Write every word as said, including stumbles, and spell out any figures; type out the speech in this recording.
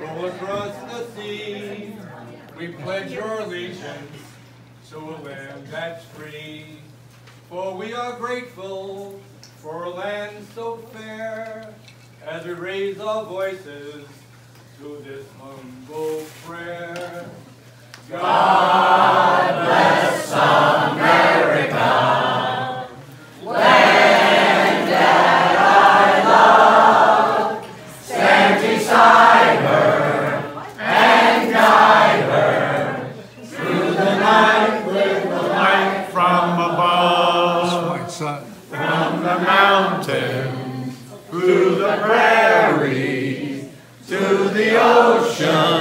roll across the sea. We pledge our allegiance to a land that's free. For we are grateful for a land so fair, as we raise our voices to this humble prayer. God bless America, land that I love. Stand beside her and guide her through the night with the light from above. From the mountains, through the prairies, to the ocean.